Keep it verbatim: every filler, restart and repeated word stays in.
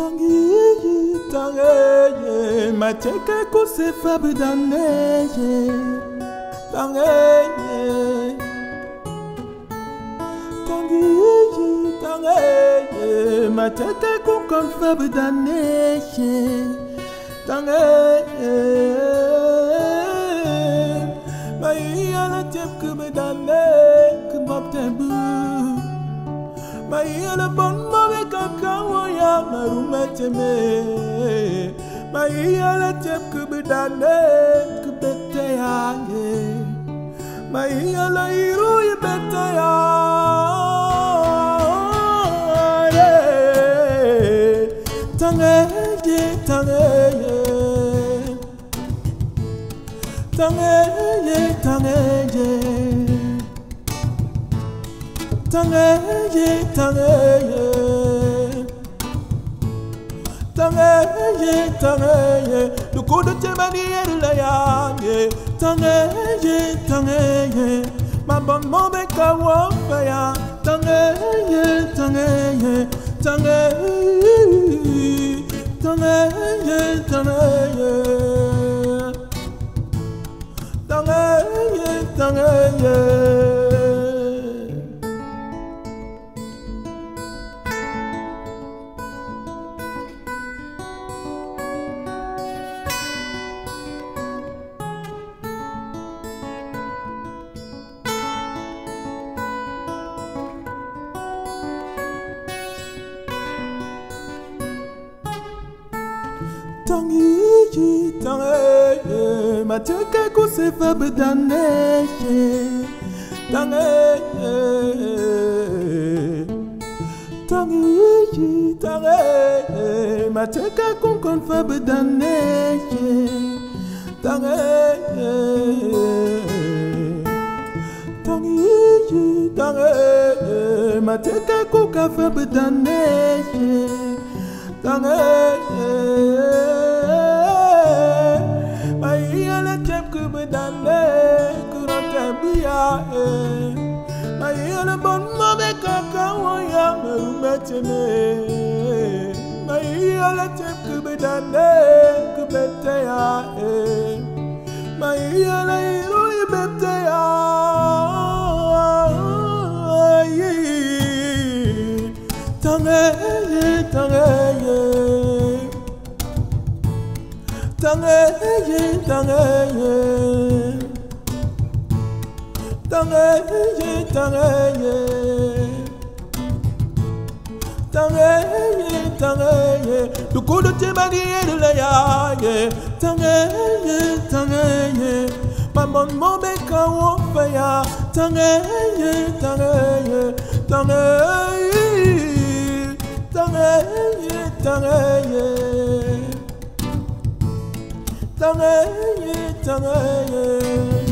Tanguy, tanguy, ma tchèque c'est fable d'année. Tanguy, tanguy, tanguy, ma tchèque qu'on fable d'année. Tanguy, ma y'a la tchèque que me d'année, que m'obtenu. Ma y'a le bon mauvais caca, ya marumeteme. Ma y'a la tchèque que me d'année, que bête ya. Ma y'a la hiro ya bête ya. Tanguy, tanguy, tanguy, tanguy. Tanguy, tanguy, tanguy, tanguy. Le coup de tes manières de la yangue. Tanguy, tanguy, ma bonne mon bec à wafaya. Tanguy, tanguy, tanguy, tanguy, tanguy, tanguy, tanguy. Tanguy, tanguy, ma tchèque qu'on s'est fait d'année. Tanguy, tanguy, tanguy, ma tchèque qu'on fait d'année. Tanguy, tanguy, tanguy, ma tchèque qu'on fait d'année. Tanguy, ma y'a la tchèque que me d'année, que l'on t'aime. Ma y'a le bon mauvais caca, ya me remettre. Ma y'a la tchèque que me d'année, que bête ya. Ma y'a la hiro ya bête ya. Tanguy, tanguy, tanguy, tanguy, tanguy, tanguy, tanguy, tanguy. Le coup de tes manières de la yague. Tanguy, tanguy, ma bonne mon bec à wafaya. Tanguy, tanguy, tanguy. Tanguy, tanguy, tanguy, tanguy.